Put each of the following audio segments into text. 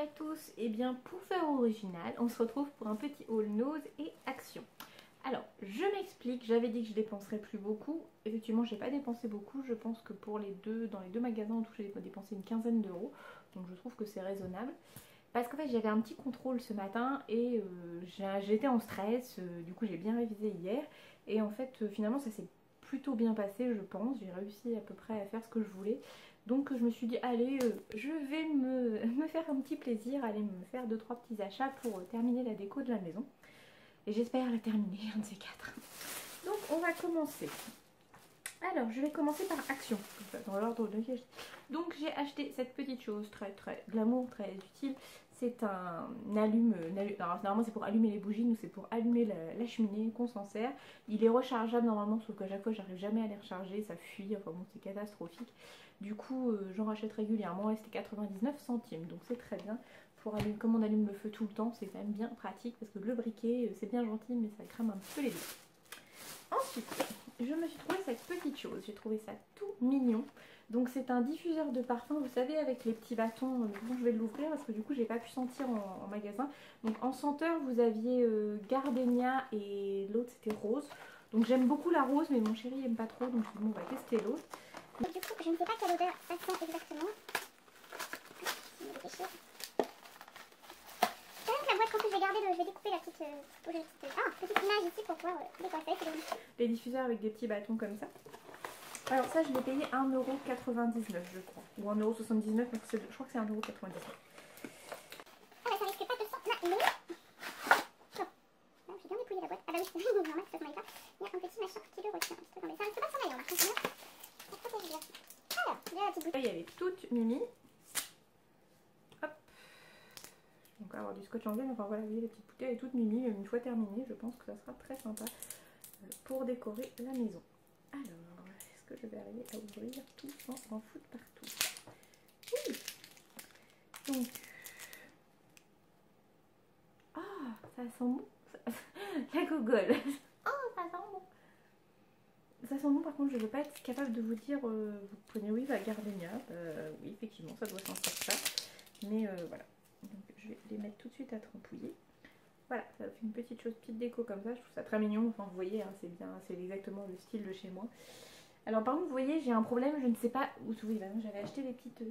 à tous, et bien pour faire original, on se retrouve pour un petit haul nose et action. Alors, je m'explique, j'avais dit que je dépenserais plus beaucoup, effectivement j'ai pas dépensé beaucoup, je pense que pour les deux, dans les deux magasins en tout j'ai dépensé une quinzaine d'euros, donc je trouve que c'est raisonnable. Parce qu'en fait j'avais un petit contrôle ce matin et j'étais en stress, du coup j'ai bien révisé hier, et en fait finalement ça s'est plutôt bien passé je pense, j'ai réussi à peu près à faire ce que je voulais. Donc je me suis dit allez, je vais me faire un petit plaisir, aller me faire 2-3 petits achats pour terminer la déco de la maison. Et j'espère la terminer, un de ces quatre. Donc on va commencer. Alors je vais commencer par action, dans l'ordre de j'ai acheté. Donc j'ai acheté cette petite chose très glamour, très utile. C'est un alors normalement c'est pour allumer les bougies, nous c'est pour allumer la cheminée qu'on s'en sert. Il est rechargeable normalement, sauf qu'à chaque fois j'arrive jamais à les recharger, ça fuit, enfin bon c'est catastrophique. Du coup j'en rachète régulièrement et c'était 99 centimes, donc c'est très bien. Pour allumer, comme on allume le feu tout le temps, c'est quand même bien pratique parce que le briquet c'est bien gentil mais ça crame un petit peu les doigts. Ensuite, je me suis trouvé cette petite chose, j'ai trouvé ça tout mignon. Donc c'est un diffuseur de parfum, vous savez, avec les petits bâtons. Bon, je vais l'ouvrir parce que du coup j'ai pas pu sentir en magasin. Donc en senteur vous aviez gardénia et l'autre c'était rose. Donc j'aime beaucoup la rose mais mon chéri aime pas trop, donc bon, on va tester l'autre. Du coup je ne sais pas quelle odeur ça sent exactement. La boîte, en plus je vais garder je vais découper la petite, petite image ici pour pouvoir décoiffer. Les diffuseurs avec des petits bâtons comme ça. Alors ça je l'ai payé 1,99€ je crois, ou 1,79€, donc je crois que c'est 1,99€. Ah bah ça risque pas de s'en aller. J'ai bien dépouillé la boîte. Ah bah oui, normal que ça s'en aille pas. Il y a un petit machin qui le retient. Attendez, ça risque pas de s'en aller, on va continuer. Ça protège bien. Alors, j'ai la petite bouteille. Là, elle est toute mimi. Hop. Donc on va avoir du scotch anglais, enfin voilà, vous voyez la petite bouteille elle est toute mimi. Une fois terminée, je pense que ça sera très sympa pour décorer la maison. Alors, est-ce que je vais arriver à ouvrir tout sans en foutre partout? Oui. Donc, ah, ça sent bon. La gogole. Oh, ça sent bon. Ça sent bon, par contre, je ne veux pas être capable de vous dire, vous prenez oui, la gardenia. Oui, effectivement, ça doit sentir ça. Mais voilà. Donc, je vais les mettre tout de suite à trempouiller. Voilà, ça fait une petite chose, petite déco comme ça. Je trouve ça très mignon. Enfin, vous voyez, hein, c'est bien, c'est exactement le style de chez moi. Alors, par contre, vous voyez, j'ai un problème. Je ne sais pas où. Oui, bah, j'avais acheté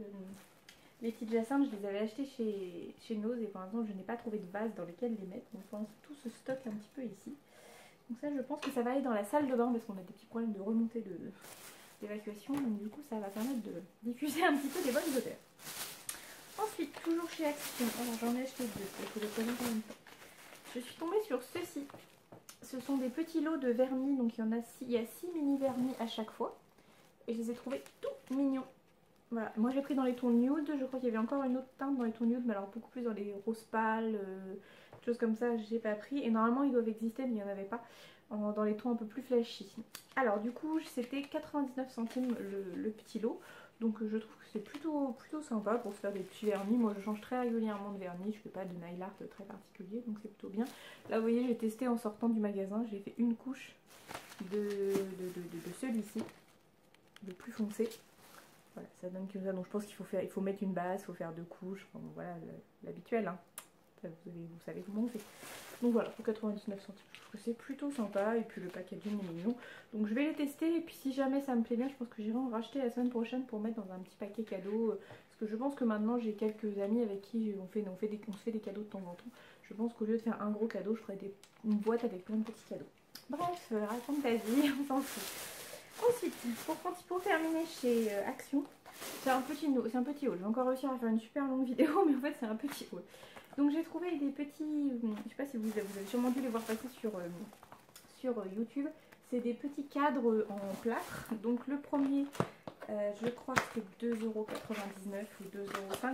les petites jacinthes. Je les avais achetées chez Nose et pour l'instant, je n'ai pas trouvé de vase dans lequel les mettre. Donc, pour l'instant, tout se stocke un petit peu ici. Donc ça je pense que ça va aller dans la salle de bain parce qu'on a des petits problèmes de remontée d'évacuation. Donc du coup ça va permettre de diffuser un petit peu des bonnes odeurs. Ensuite, toujours chez Action, alors j'en ai acheté deux, il faut les présenter en même temps. Je suis tombée sur ceci. Ce sont des petits lots de vernis, donc il y a 6 mini vernis à chaque fois. Et je les ai trouvés tout mignons. Voilà, moi j'ai pris dans les tons nude, je crois qu'il y avait encore une autre teinte dans les tons nude, mais alors beaucoup plus dans les roses pâles, choses comme ça, j'ai pas pris. Et normalement ils doivent exister, mais il n'y en avait pas dans les tons un peu plus flashy. Alors du coup c'était 99 centimes le petit lot, donc je trouve que c'est plutôt sympa pour se faire des petits vernis. Moi je change très régulièrement de vernis, je fais pas de nail art très particulier, donc c'est plutôt bien. Là vous voyez j'ai testé en sortant du magasin, j'ai fait une couche de celui-ci, le plus foncé. Voilà, ça donne que ça. Donc je pense qu'il faut mettre une base, il faut faire deux couches. Enfin, bon, voilà, l'habituel. Hein. Vous savez comment on fait. Donc voilà, pour 99 centimes. Je trouve que c'est plutôt sympa. Et puis le packaging est mignon. Donc je vais les tester. Et puis si jamais ça me plaît bien, je pense que j'irai en racheter la semaine prochaine pour mettre dans un petit paquet cadeau. Parce que je pense que maintenant j'ai quelques amis avec qui on se fait des cadeaux de temps en temps. Je pense qu'au lieu de faire un gros cadeau, je ferai une boîte avec plein de petits cadeaux. Bref, raconte ta vie, on s'en fout. Ensuite, pour terminer chez Action, c'est un petit haul. Je vais encore réussir à faire une super longue vidéo, mais en fait c'est un petit haul. Donc j'ai trouvé des petits, je sais pas si vous avez sûrement dû les voir passer sur YouTube. C'est des petits cadres en plâtre. Donc le premier, je crois que c'est 2,99€ ou 2,59€.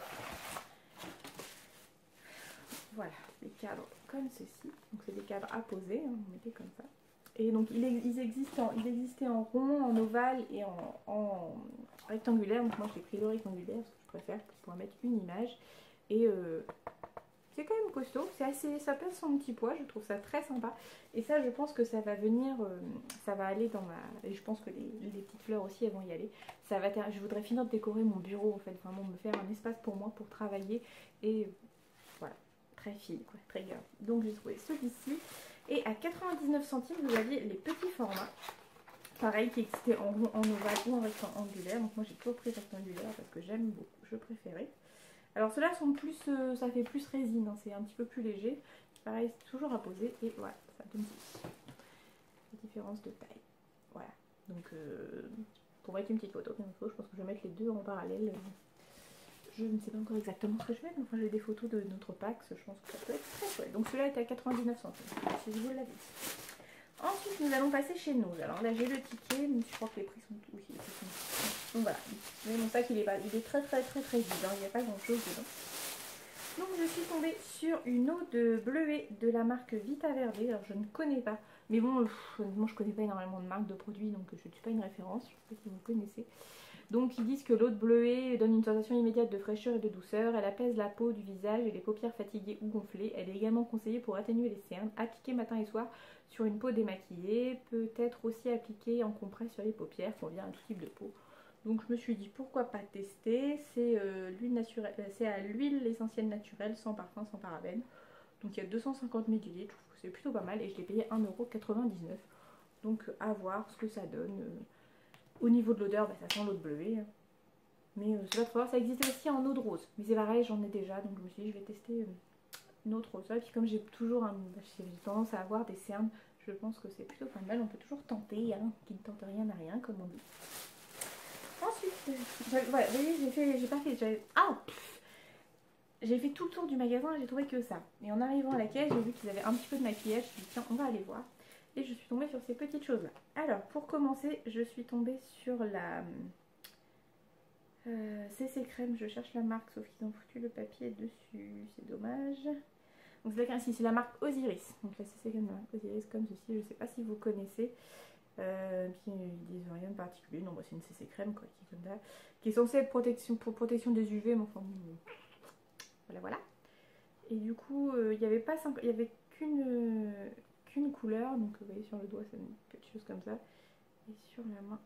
Voilà, des cadres comme ceci. Donc c'est des cadres à poser, hein, vous mettez comme ça. Et donc ils existaient en rond, en ovale et en rectangulaire. Donc moi j'ai pris le rectangulaire parce que je préfère pour pouvoir mettre une image. Et C'est quand même costaud, c'est assez, ça pèse son petit poids, je trouve ça très sympa. Et ça, je pense que ça va venir, ça va aller dans ma... Et je pense que les petites fleurs aussi, elles vont y aller. Ça va, je voudrais finir de décorer mon bureau, en fait, vraiment me faire un espace pour moi, pour travailler. Et voilà, très fine, quoi, très girl. Donc j'ai trouvé celui-ci. Et à 99 centimes, vous aviez les petits formats. Pareil, qui existaient en rond, en ovale ou en rectangulaire. Donc moi, j'ai toujours pris rectangulaire parce que j'aime beaucoup, je préférais. Alors ceux-là sont plus, ça fait plus résine, hein, c'est un petit peu plus léger. Pareil, c'est toujours à poser et voilà, ça donne la différence de taille. Voilà, donc pour mettre une petite photo, je pense que je vais mettre les deux en parallèle. Je ne sais pas encore exactement ce que je vais, mais enfin j'ai des photos de notre Pax, je pense que ça peut être très chouette. Donc celui-là est à 99 centimes, si je vous l'avais dit. Ensuite, nous allons passer chez nous. Alors là, j'ai le ticket, mais je crois que les prix sont... Oui, les prix sont... Donc voilà, mais mon sac, il est très vide, hein. Il n'y a pas grand-chose dedans. Donc je suis tombée sur une eau de bleuet de la marque Vita Verde. Alors je ne connais pas, mais bon, honnêtement, je ne connais pas énormément de marques de produits, donc je ne suis pas une référence. Je ne sais pas si vous connaissez. Donc ils disent que l'eau de bleuet donne une sensation immédiate de fraîcheur et de douceur. Elle apaise la peau du visage et les paupières fatiguées ou gonflées. Elle est également conseillée pour atténuer les cernes, appliquée matin et soir sur une peau démaquillée. Peut être aussi appliquée en compresse sur les paupières, convient à tout type de peau. Donc je me suis dit pourquoi pas tester. C'est à l'huile essentielle naturelle, sans parfum, sans parabènes. Donc il y a 250 ml, c'est plutôt pas mal et je l'ai payé 1,99 €. Donc à voir ce que ça donne. Au niveau de l'odeur, bah, ça sent l'eau de bleuet. Mais c'est pas trop grave, ça existe aussi en eau de rose. Mais c'est pareil, j'en ai déjà, donc je me suis dit je vais tester une autre rose. Et puis comme j'ai toujours j'ai tendance à avoir des cernes, je pense que c'est plutôt pas mal. On peut toujours tenter, hein, qui ne tente rien à rien, comme on dit. Ensuite, voilà, vous voyez, j'ai fait tout le tour du magasin et j'ai trouvé que ça. Et en arrivant à la caisse, j'ai vu qu'ils avaient un petit peu de maquillage. Je me suis dit tiens, on va aller voir. Et je suis tombée sur ces petites choses-là. Alors, pour commencer, je suis tombée sur la CC Crème. Je cherche la marque, sauf qu'ils ont foutu le papier dessus. C'est dommage. Donc, c'est la marque Osiris. Donc, la CC Crème, Osiris comme ceci. Je ne sais pas si vous connaissez. Puis ils disent rien de particulier. Non, bah, c'est une CC Crème, quoi, qui est censée être pour protection des UV. Mais enfin, voilà. Et du coup, il n'y avait pas il y avait qu'une couleur, donc vous voyez sur le doigt c'est une petite chose comme ça, et sur la main,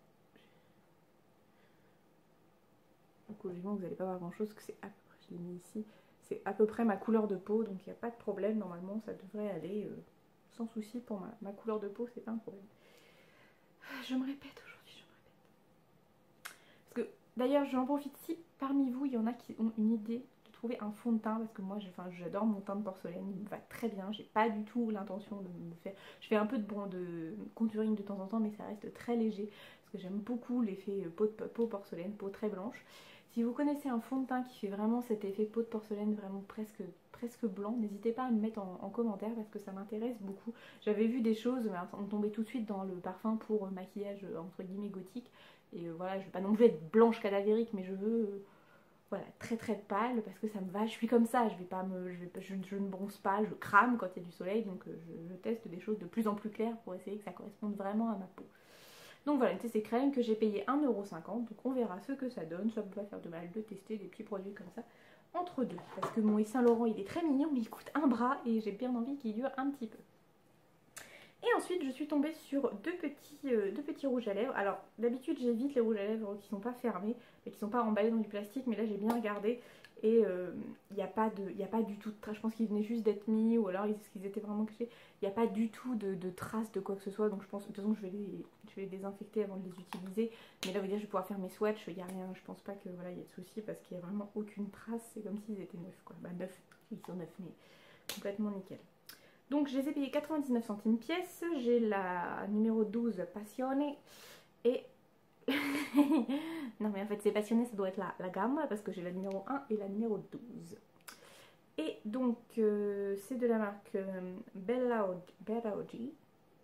donc logiquement vous n'allez pas voir grand chose, que c'est à peu près, je l'ai mis ici, c'est à peu près ma couleur de peau, donc il n'y a pas de problème, normalement ça devrait aller sans souci pour ma couleur de peau, c'est pas un problème. Je me répète aujourd'hui, parce que d'ailleurs j'en profite, si parmi vous il y en a qui ont une idée trouver un fond de teint, parce que moi j'adore mon teint de porcelaine, il me va très bien, j'ai pas du tout l'intention de me faire, je fais un peu de contouring de temps en temps, mais ça reste très léger parce que j'aime beaucoup l'effet peau porcelaine, peau très blanche. Si vous connaissez un fond de teint qui fait vraiment cet effet peau de porcelaine vraiment presque blanc, n'hésitez pas à me mettre en commentaire parce que ça m'intéresse beaucoup. J'avais vu des choses, mais on tombait tout de suite dans le parfum pour maquillage entre guillemets gothique, et voilà, je veux pas non plus être blanche cadavérique, mais je veux voilà, très pâle parce que ça me va, je suis comme ça, je ne bronze pas, je crame quand il y a du soleil, donc je teste des choses de plus en plus claires pour essayer que ça corresponde vraiment à ma peau. Donc voilà, une CC Crème que j'ai payé 1,50 €, donc on verra ce que ça donne, ça peut pas faire de mal de tester des petits produits comme ça entre deux, parce que mon Yves Saint Laurent il est très mignon, mais il coûte un bras et j'ai bien envie qu'il dure un petit peu. Et ensuite, je suis tombée sur deux petits rouges à lèvres. Alors, d'habitude, j'évite les rouges à lèvres qui ne sont pas fermés, et qui ne sont pas emballés dans du plastique. Mais là, j'ai bien regardé et il n'y a pas du tout de traces. Je pense qu'ils venaient juste d'être mis, ou alors est-ce qu'ils étaient vraiment cachés. Il n'y a pas du tout de traces de quoi que ce soit. Donc, je pense, de toute façon, je vais les désinfecter avant de les utiliser. Mais là, vous dire, je vais pouvoir faire mes swatchs. Il n'y a rien. Je pense pas que voilà, il y ait de soucis parce qu'il n'y a vraiment aucune trace. C'est comme s'ils étaient neufs, quoi. Bah, neufs, ils sont neufs, mais complètement nickel. Donc je les ai payés 99 centimes pièce, j'ai la numéro 12 Passione et... non mais en fait c'est Passione, ça doit être la gamme parce que j'ai la numéro 1 et la numéro 12. Et donc c'est de la marque Bellaogi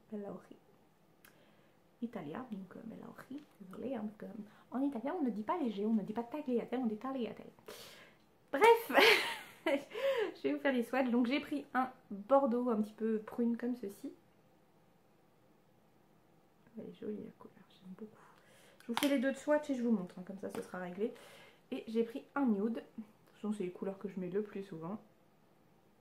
Italia, donc Bellaogi, désolé, hein, parce qu'en italien on ne dit pas léger, on ne dit pas tagliatelle, on dit tagliatelle. Bref. Je vais vous faire des swatchs. Donc j'ai pris un bordeaux un petit peu prune comme ceci. Elle est jolie la couleur, j'aime beaucoup. Je vous fais les deux de swatch et je vous montre, hein, comme ça ce sera réglé. Et j'ai pris un nude. Ce sont les couleurs que je mets le plus souvent.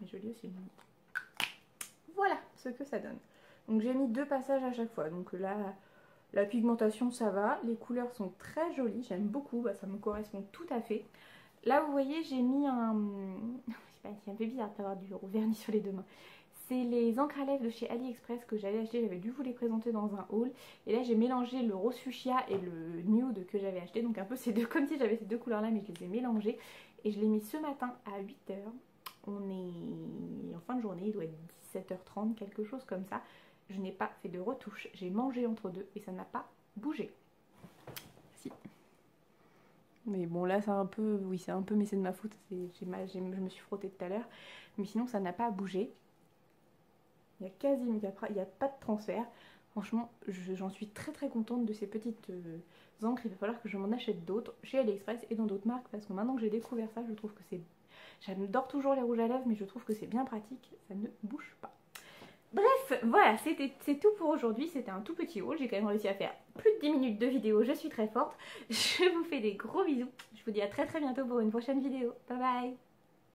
est joli aussi. Voilà ce que ça donne. Donc j'ai mis 2 passages à chaque fois. Donc là, la pigmentation ça va. Les couleurs sont très jolies. J'aime beaucoup. Bah, ça me correspond tout à fait. Là vous voyez j'ai mis un... C'est un peu bizarre d'avoir du vernis sur les 2 mains. C'est les encres à lèvres de chez AliExpress que j'avais acheté. J'avais dû vous les présenter dans un haul. Et là j'ai mélangé le rose fuchsia et le nude que j'avais acheté. Donc un peu ces deux, comme si j'avais ces 2 couleurs là mais je les ai mélangées. Et je l'ai mis ce matin à 8 h. On est en fin de journée, il doit être 17 h 30, quelque chose comme ça. Je n'ai pas fait de retouche, j'ai mangé entre deux et ça n'a pas bougé. Si. Mais bon là c'est un peu, oui c'est un peu, mais c'est de ma faute, je me suis frottée tout à l'heure. Mais sinon ça n'a pas bougé. Il n'y a pas de transfert. Franchement j'en suis très très contente de ces petites encres. Il va falloir que je m'en achète d'autres chez AliExpress et dans d'autres marques. Parce que maintenant que j'ai découvert ça, je trouve que c'est... J'adore toujours les rouges à lèvres mais je trouve que c'est bien pratique, ça ne bouge pas. Bref, voilà, c'est tout pour aujourd'hui. C'était un tout petit haul. J'ai quand même réussi à faire plus de 10 minutes de vidéo. Je suis très forte. Je vous fais des gros bisous. Je vous dis à très très bientôt pour une prochaine vidéo. Bye bye.